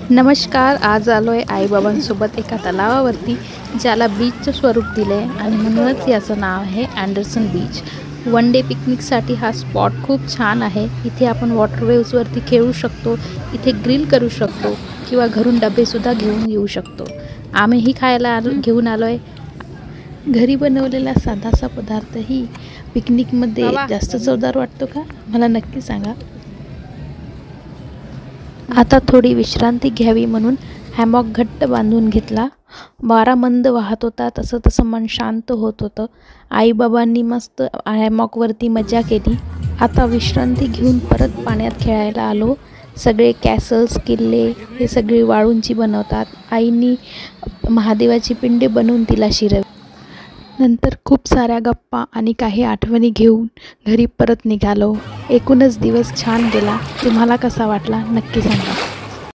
नमस्कार. आज आलो आहे आईबाबांसोबत एका तलावावरती, ज्याला बीचचं स्वरूप दिलं आहे आणि म्हणूनच याचं नाव आहे अँडरसन बीच. वन डे पिकनिकसाठी हा स्पॉट खूप छान आहे. इथे आपण वॉटर वेव्सवरती खेळू शकतो, इथे ग्रिल करू शकतो किंवा घरून डबेसुद्धा घेऊन येऊ शकतो. आम्हीही खायला घेऊन आलो आहे. घरी बनवलेला साधासा पदार्थही पिकनिकमध्ये जास्त चवदार वाटतो का? मला नक्की सांगा. आता थोडी विश्रांती घ्यावी म्हणून हॅमॉक घट्ट बांधून घेतला. वारा मंद वाहत होता, तसं तसं मन शांत होत होतं. आईबाबांनी मस्त हॅमॉकवरती मजा केली. आता विश्रांती घेऊन परत पाण्यात खेळायला आलो. सगळे कॅसल्स, किल्ले हे सगळी वाळूंची बनवतात. आईनी महादेवाची पिंडे बनवून तिला शिरवली. नंतर खूप साऱ्या गप्पा आणि काही आठवणी घेऊन घरी परत निघालो. एकूणच दिवस छान गेला. तुम्हाला कसा वाटला नक्की सांगा.